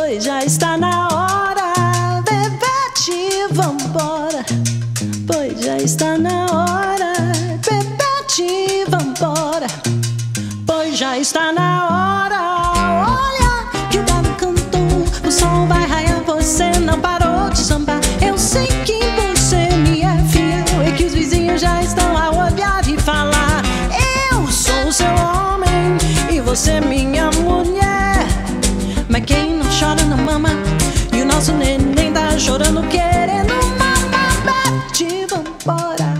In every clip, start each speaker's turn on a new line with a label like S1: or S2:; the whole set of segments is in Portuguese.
S1: pois já está na hora. Bebete, vambora, pois já está na hora. Bebete, vambora, pois já está na hora. Olha que o galo cantou, o sol vai raiar, você não parou de sambar. Eu sei que você me é fiel e que os vizinhos já estão a olhar e falar: eu sou o seu homem e você minha mulher. Mas quem não chora não mama, e o nosso neném tá chorando querendo mamar. Bete, vambora.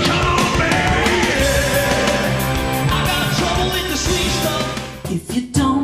S1: If you don't